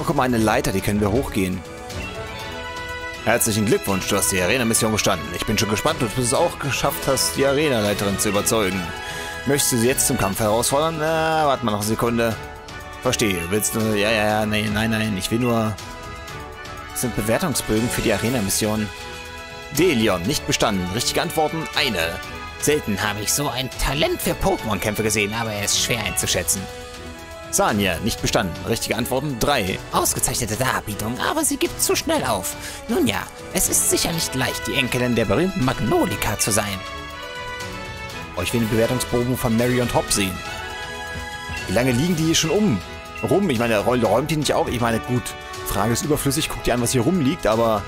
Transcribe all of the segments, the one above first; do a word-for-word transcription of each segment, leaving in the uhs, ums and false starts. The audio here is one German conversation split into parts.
Oh, guck mal, eine Leiter, die können wir hochgehen. Herzlichen Glückwunsch, du hast die Arena-Mission bestanden. Ich bin schon gespannt, ob du es auch geschafft hast, die Arena-Leiterin zu überzeugen. Möchtest du sie jetzt zum Kampf herausfordern? Na, warte mal noch eine Sekunde. Verstehe, willst du... Ja, ja, ja, nein, nein, nein, ich will nur... Das sind Bewertungsbögen für die Arena-Mission. Delion, nicht bestanden. Richtige Antworten, eine. Selten habe ich so ein Talent für Pokémon-Kämpfe gesehen, aber er ist schwer einzuschätzen. Sanja, nicht bestanden. Richtige Antworten, drei. Ausgezeichnete Darbietung, aber sie gibt zu schnell auf. Nun ja, es ist sicher nicht leicht, die Enkelin der berühmten Magnolika zu sein. Oh, ich will den Bewertungsbogen von Mary und Hop sehen. Wie lange liegen die hier schon um? Rum? Ich meine, räumt die nicht auf? Ich meine, gut, Frage ist überflüssig. Guck dir an, was hier rumliegt, aber...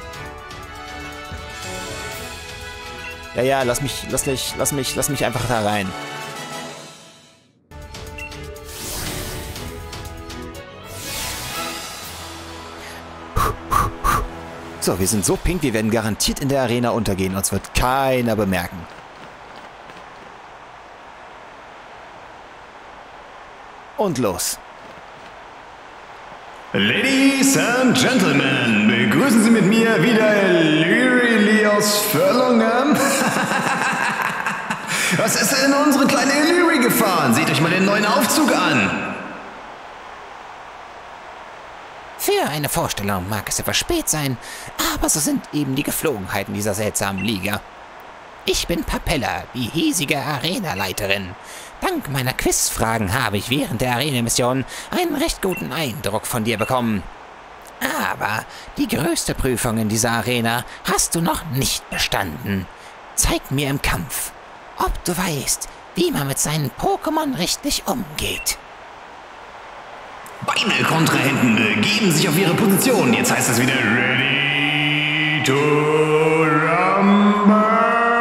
Ja, ja, lass mich, lass mich, lass mich, lass mich einfach da rein. So, wir sind so pink, wir werden garantiert in der Arena untergehen. Uns wird keiner bemerken. Und los. Ladies and Gentlemen, begrüßen Sie mit mir wieder Illyri aus Förlungen. Was ist denn unsere kleine Illyri gefahren? Seht euch mal den neuen Aufzug an. Für eine Vorstellung mag es etwas spät sein, aber so sind eben die Geflogenheiten dieser seltsamen Liga. Ich bin Papella, die hiesige Arenaleiterin. Dank meiner Quizfragen habe ich während der Arena-Mission einen recht guten Eindruck von dir bekommen. Aber die größte Prüfung in dieser Arena hast du noch nicht bestanden. Zeig mir im Kampf, ob du weißt, wie man mit seinen Pokémon richtig umgeht. Beide Kontrahenten begeben sich auf ihre Position. Jetzt heißt es wieder Ready to Rumble.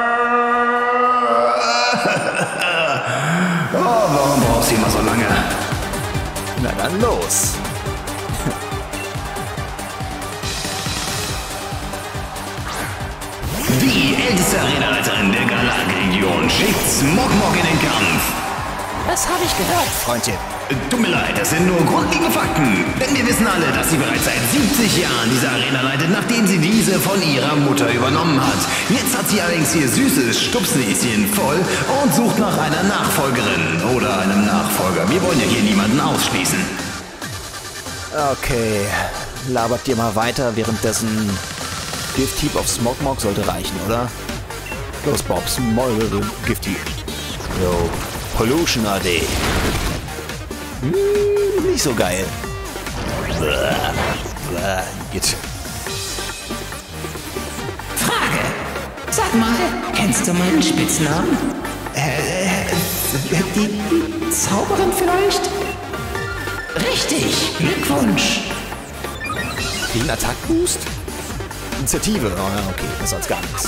Oh, warum brauchst du immer so lange? Na dann los. Die älteste Arenaleiterin der Galak-Region schickt Smogmog in den Kampf. Das habe ich gehört, Freundchen. Tut mir leid, das sind nur grundlegende Fakten. Denn wir wissen alle, dass sie bereits seit siebzig Jahren diese Arena leitet, nachdem sie diese von ihrer Mutter übernommen hat. Jetzt hat sie allerdings ihr süßes Stupsnäschen voll und sucht nach einer Nachfolgerin oder einem Nachfolger. Wir wollen ja hier niemanden ausschließen. Okay, labert dir mal weiter, währenddessen Gift-Hieb auf Smogmog sollte reichen, oder? Los, Bob, Smog Gift-Hieb. Yo, Pollution A D. Hm, nicht so geil. Jetzt. Frage. Sag mal, kennst du meinen Spitznamen? Äh, die, die Zauberin vielleicht? Richtig, Glückwunsch. Wie ein Attack-Boost? Initiative. Oh, ja, okay, besser als gar nichts.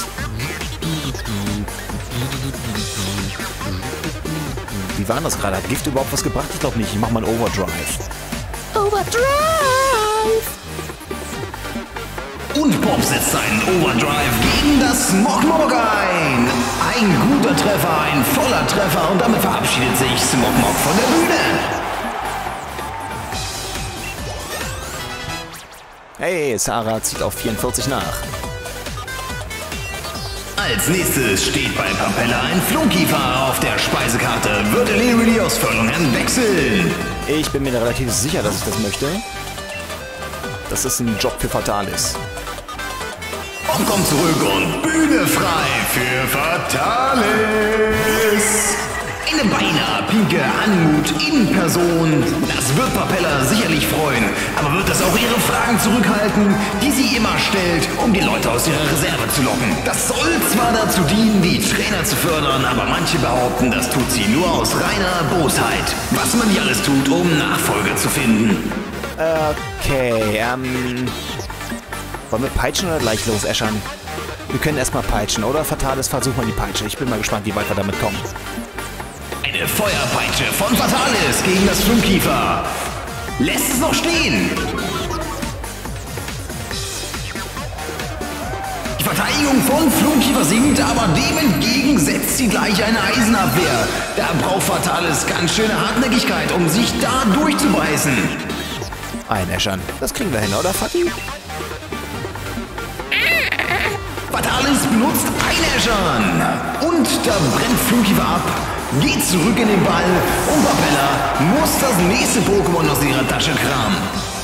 Wie war das gerade? Hat Gift überhaupt was gebracht? Ich glaube nicht. Ich mach mal einen Overdrive. Overdrive! Und Bob setzt seinen Overdrive gegen das Smogmog ein. Ein guter Treffer, ein voller Treffer und damit verabschiedet sich Smogmog von der Bühne. Hey, Sarah zieht auf vierundvierzig nach. Als nächstes steht bei Papella ein Flohkiefer auf der Speisekarte. Wird Illyri aus Förlungen wechseln? Ich bin mir relativ sicher, dass ich das möchte. Das ist ein Job für Fatalis. Und kommt zurück und Bühne frei für Fatalis. Eine beinahe pinke Anmut in Person. Das wird Papella sicherlich freuen. Aber wird das auch ihre Fragen zurückhalten, die sie immer stellt, um die Leute aus ihrer Reserve zu locken? Das soll zwar dazu dienen, die Trainer zu fördern, aber manche behaupten, das tut sie nur aus reiner Bosheit. Was man nicht alles tut, um Nachfolger zu finden. Okay, ähm... wollen wir peitschen oder gleich losäschern? Wir können erstmal peitschen, oder? Fatalis, versuch mal die Peitsche. Ich bin mal gespannt, wie weit wir damit kommen. Eine Feuerpeitsche von Fatalis gegen das Flunkiefer. Lässt es noch stehen. Die Verteidigung von Flunkiefer sinkt, aber dem entgegen setzt sie gleich eine Eisenabwehr. Da braucht Fatalis ganz schöne Hartnäckigkeit, um sich da durchzubeißen. Einäschern. Das kriegen wir hin, oder, Fatih? Fatalis benutzt Einäschern. Und da brennt Flunkifer ab, geht zurück in den Ball und Papella muss das nächste Pokémon aus ihrer Tasche kramen.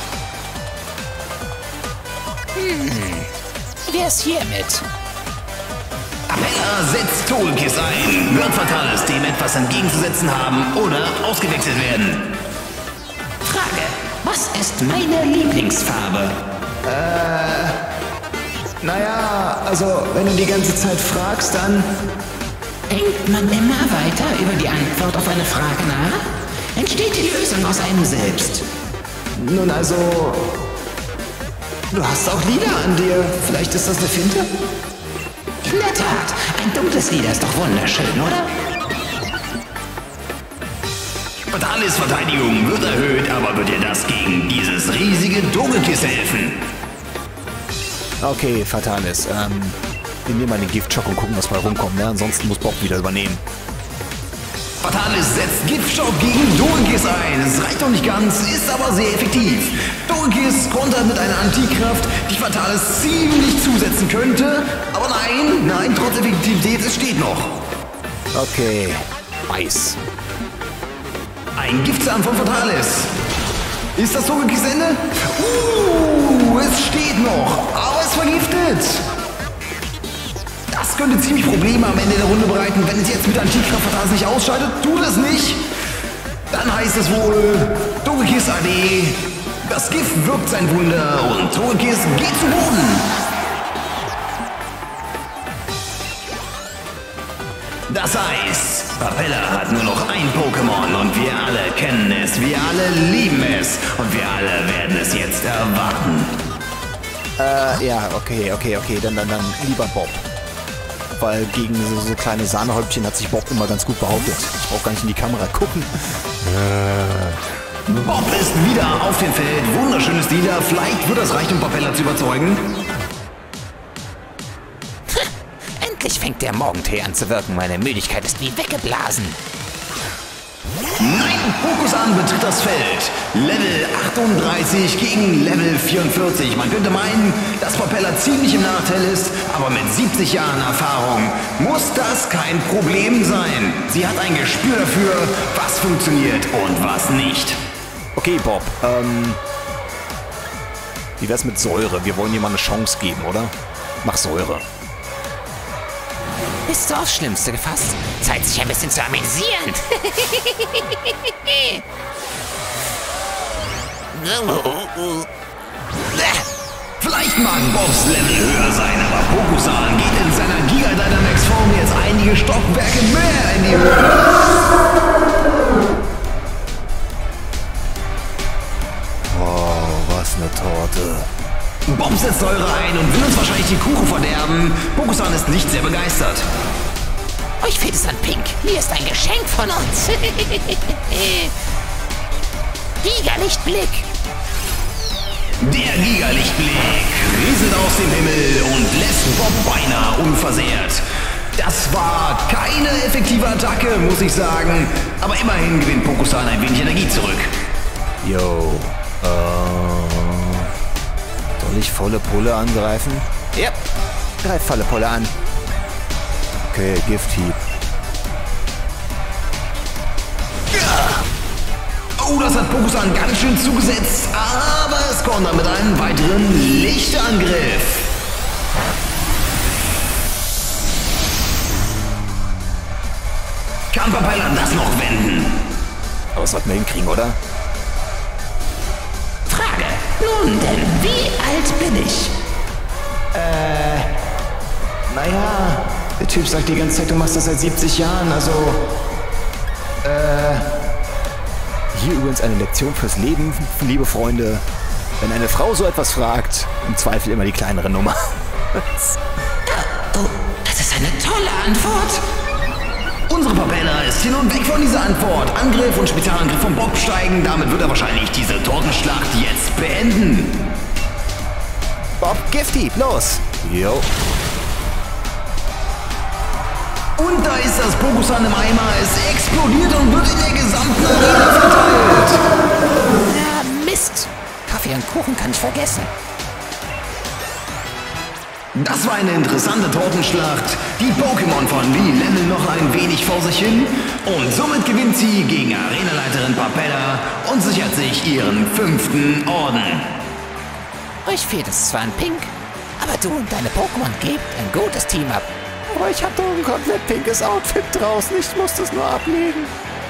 Hm, wer ist hier mit? Papella setzt Togekiss ein. Wird Fatalis dem etwas entgegenzusetzen haben oder ausgewechselt werden? Frage, was ist meine Lieblingsfarbe? Äh... Naja, also, wenn du die ganze Zeit fragst, dann... Denkt man immer weiter über die Antwort auf eine Frage nach? Entsteht die Lösung aus einem selbst? Nun also... Du hast auch Lieder an dir. Vielleicht ist das eine Finte? In der Tat, ein dunkles Lieder ist doch wunderschön, oder? Fatalis Verteidigung wird erhöht, aber wird dir das gegen dieses riesige Togekiss helfen? Okay, Fatalis, ähm, wir nehmen mal den Giftschock und gucken, was bei rumkommt, ne? Ansonsten muss Bob wieder übernehmen. Fatalis setzt Giftschock gegen Togekiss ein. Es reicht noch nicht ganz, ist aber sehr effektiv. Togekiss kontert mit einer Antikraft, die Fatalis ziemlich zusetzen könnte. Aber nein, nein, trotz Effektivität, es steht noch. Okay, Eis. Ein Giftzahn von Fatalis. Ist das Togekiss Ende? Uh, es steht noch, aber es vergiftet. Das könnte ziemlich Probleme am Ende der Runde bereiten, wenn es jetzt mit Antikraft Fatalis nicht ausscheidet. Tut es nicht. Dann heißt es wohl Togekiss A D. Das Gift wirkt sein Wunder und Togekiss geht zu Boden. Das Eis. Papella hat nur noch ein Pokémon und wir alle kennen es, wir alle lieben es und wir alle werden es jetzt erwarten. Äh, ja, okay, okay, okay, dann, dann, dann lieber Bob. Weil gegen so, so kleine Sahnehäubchen hat sich Bob immer ganz gut behauptet. Ich brauche gar nicht in die Kamera gucken. Äh. Bob ist wieder auf dem Feld, wunderschönes Lieder, vielleicht wird das reichen, um Papella zu überzeugen. Endlich fängt der Morgentee an zu wirken. Meine Müdigkeit ist wie weggeblasen. Nein, Pokusan betritt das Feld. Level achtunddreißig gegen Level vierundvierzig. Man könnte meinen, dass Papella ziemlich im Nachteil ist, aber mit siebzig Jahren Erfahrung muss das kein Problem sein. Sie hat ein Gespür dafür, was funktioniert und was nicht. Okay, Bob, ähm... wie wär's mit Säure? Wir wollen ihr mal eine Chance geben, oder? Mach Säure. Bist du aufs Schlimmste gefasst? Zeit, sich ein bisschen zu amüsieren. Vielleicht mag Bobs Level höher sein, aber Pokusan geht in seiner Giga Dynamax Form jetzt einige Stockwerke mehr in die Höhe. Oh, was eine Torte. Bob setzt Säure ein und will uns wahrscheinlich die Kuchen verderben. Pokusan ist nicht sehr begeistert. Euch fehlt es an Pink. Hier ist ein Geschenk von uns. Giga-Lichtblick. Der Giga-Lichtblick rieselt aus dem Himmel und lässt Bob beinahe unversehrt. Das war keine effektive Attacke, muss ich sagen. Aber immerhin gewinnt Pokusan ein wenig Energie zurück. Yo, äh... soll ich volle Pulle angreifen? Ja, greif volle Pulle an. Okay, Gifthieb. Oh, das hat Pokusan ganz schön zugesetzt, aber es kommt dann mit einem weiteren Lichtangriff. Kann Papella das noch wenden? Aber das sollten wir hinkriegen, oder? Frage. Nun denn, wie alt bin ich? Äh, naja, der Typ sagt die ganze Zeit, du machst das seit siebzig Jahren, also... Äh... Hier übrigens eine Lektion fürs Leben, liebe Freunde. Wenn eine Frau so etwas fragt, im Zweifel immer die kleinere Nummer. Oh, das ist eine tolle Antwort. Unsere Papella ist hin und weg von dieser Antwort. Angriff und Spezialangriff von Bob steigen. Damit wird er wahrscheinlich diese Tortenschlacht jetzt beenden. Bob, Gifthieb, los! Jo. Und da ist das Pokusan im Eimer. Es explodiert und wird in der gesamten Arena verteilt. Ja, Mist. Kaffee und Kuchen kann ich vergessen. Das war eine interessante Tortenschlacht. Die Pokémon von Lee lemmeln noch ein wenig vor sich hin und somit gewinnt sie gegen Arenaleiterin Papella und sichert sich ihren fünften Orden. Euch fehlt es zwar an Pink, aber du und deine Pokémon gebt ein gutes Team ab. Aber ich habe doch ein komplett pinkes Outfit draußen. Ich muss das nur ablegen.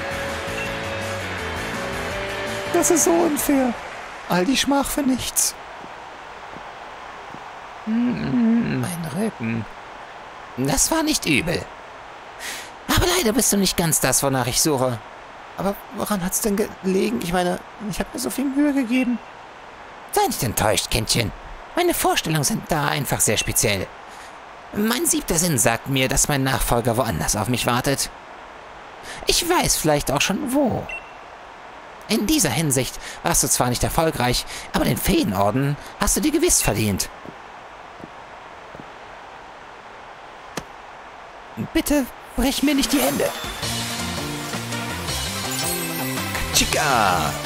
Das ist so unfair. All die Schmach für nichts. Mm, mein Rücken. Das war nicht übel. Aber leider bist du nicht ganz das, wonach ich suche. Aber woran hat's denn gelegen? Ich meine, ich habe mir so viel Mühe gegeben. Sei nicht enttäuscht, Kindchen. Meine Vorstellungen sind da einfach sehr speziell. Mein siebter Sinn sagt mir, dass mein Nachfolger woanders auf mich wartet. Ich weiß vielleicht auch schon wo. In dieser Hinsicht warst du zwar nicht erfolgreich, aber den Feenorden hast du dir gewiss verdient. Bitte brich mir nicht die Hände. Chica!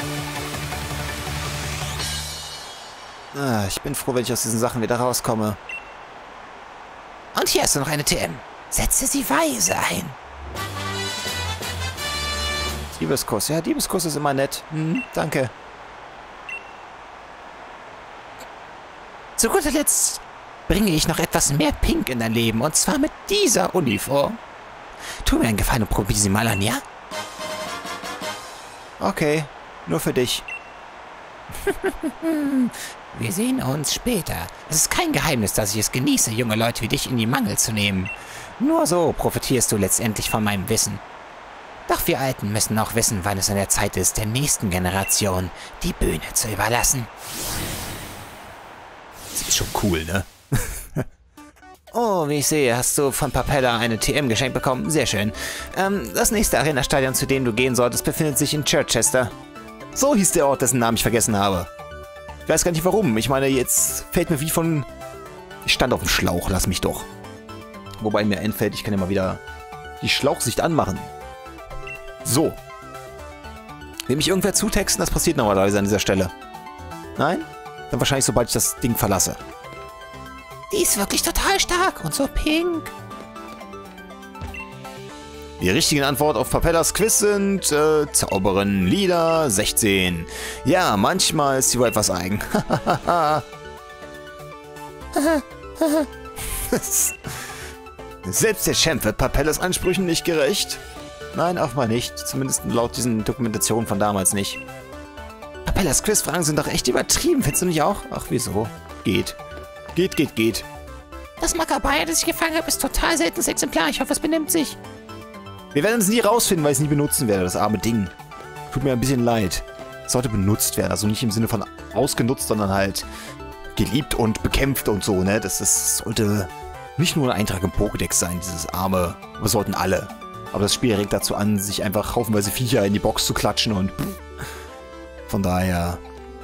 Ah, ich bin froh, wenn ich aus diesen Sachen wieder rauskomme. Und hier hast du noch eine T M. Setze sie weise ein. Diebeskuss. Ja, Diebeskuss ist immer nett. Hm, danke. Zu guter Letzt bringe ich noch etwas mehr Pink in dein Leben. Und zwar mit dieser Uniform. Tu mir einen Gefallen und probier sie mal an, ja? Okay, nur für dich. Wir sehen uns später. Es ist kein Geheimnis, dass ich es genieße, junge Leute wie dich in die Mangel zu nehmen. Nur so profitierst du letztendlich von meinem Wissen. Doch wir Alten müssen auch wissen, wann es an der Zeit ist, der nächsten Generation die Bühne zu überlassen. Das ist schon cool, ne? Oh, wie ich sehe, hast du von Papella eine T M geschenkt bekommen. Sehr schön. Ähm, das nächste Arena-Stadion, zu dem du gehen solltest, befindet sich in Chichester. So hieß der Ort, dessen Namen ich vergessen habe. Ich weiß gar nicht warum. Ich meine, jetzt fällt mir wie von... Ich stand auf dem Schlauch, lass mich doch. Wobei mir einfällt, ich kann ja mal wieder die Schlauchsicht anmachen. So. Will mich irgendwer zutexten? Das passiert normalerweise an dieser Stelle. Nein? Dann wahrscheinlich, sobald ich das Ding verlasse. Die ist wirklich total stark und so pink. Die richtigen Antworten auf Papellas Quiz sind äh, Zauberin Lila sechzehn. Ja, manchmal ist sie wohl etwas eigen. Selbst der Champ wird Papellas Ansprüchen nicht gerecht. Nein, auch mal nicht. Zumindest laut diesen Dokumentationen von damals nicht. Papellas Quizfragen sind doch echt übertrieben, findest du nicht auch? Ach, wieso? Geht. Geht, geht, geht. Das Makabaya, das ich gefangen habe, ist total seltenes Exemplar. Ich hoffe, es benimmt sich. Wir werden es nie rausfinden, weil ich es nie benutzen werde, das arme Ding. Tut mir ein bisschen leid. Es sollte benutzt werden, also nicht im Sinne von ausgenutzt, sondern halt geliebt und bekämpft und so, ne? Das, das sollte nicht nur ein Eintrag im Pokédex sein, dieses arme, aber sollten alle. Aber das Spiel regt dazu an, sich einfach haufenweise Viecher in die Box zu klatschen und pff. Von daher...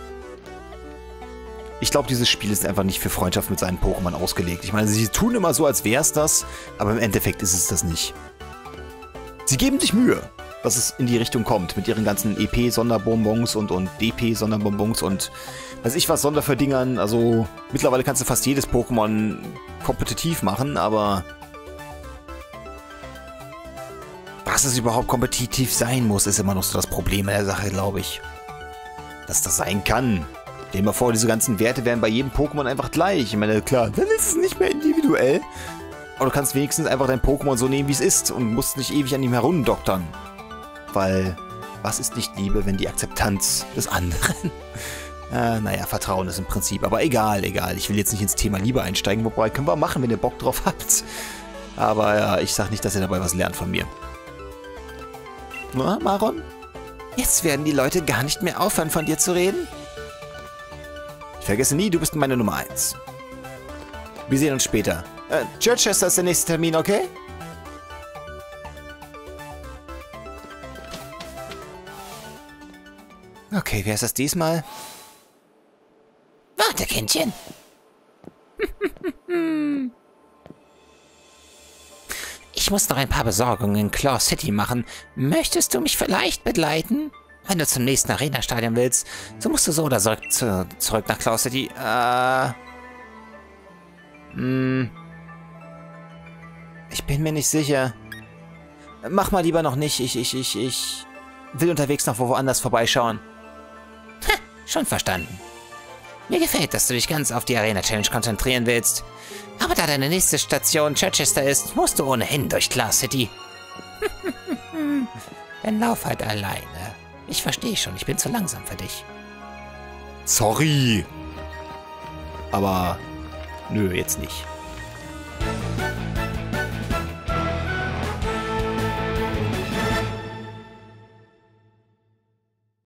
Ich glaube, dieses Spiel ist einfach nicht für Freundschaft mit seinen Pokémon ausgelegt. Ich meine, sie tun immer so, als wäre es das, aber im Endeffekt ist es das nicht. Sie geben sich Mühe, dass es in die Richtung kommt, mit ihren ganzen E P-Sonderbonbons und, und D P-Sonderbonbons und weiß ich was, Sonderverdingern. Also mittlerweile kannst du fast jedes Pokémon kompetitiv machen, aber was es überhaupt kompetitiv sein muss, ist immer noch so das Problem der Sache, glaube ich. Dass das sein kann. Stell dir mal vor, diese ganzen Werte wären bei jedem Pokémon einfach gleich. Ich meine, klar, dann ist es nicht mehr individuell. Aber du kannst wenigstens einfach dein Pokémon so nehmen, wie es ist und musst nicht ewig an ihm herumdoktern. Weil, was ist nicht Liebe, wenn die Akzeptanz des anderen? äh, naja, Vertrauen ist im Prinzip. Aber egal, egal. Ich will jetzt nicht ins Thema Liebe einsteigen. Wobei, können wir machen, wenn ihr Bock drauf habt. Aber ja, ich sag nicht, dass ihr dabei was lernt von mir. Na, Maron? Jetzt werden die Leute gar nicht mehr aufhören, von dir zu reden. Ich vergesse nie, du bist meine Nummer eins. Wir sehen uns später. Äh, Chichester ist der nächste Termin, okay? Okay, wer ist das diesmal? Warte, Kindchen. Ich muss noch ein paar Besorgungen in Claw City machen. Möchtest du mich vielleicht begleiten? Wenn du zum nächsten Arena-Stadion willst, so musst du so oder so zu, zurück nach Cloud City. Äh... Hm... Ich bin mir nicht sicher. Mach mal lieber noch nicht. Ich, ich, ich, ich will unterwegs noch woanders vorbeischauen. Ha, schon verstanden. Mir gefällt, dass du dich ganz auf die Arena-Challenge konzentrieren willst. Aber da deine nächste Station Chichester ist, musst du ohnehin durch Cloud City. Dann lauf halt alleine. Ich verstehe schon, ich bin zu langsam für dich. Sorry. Aber nö, jetzt nicht.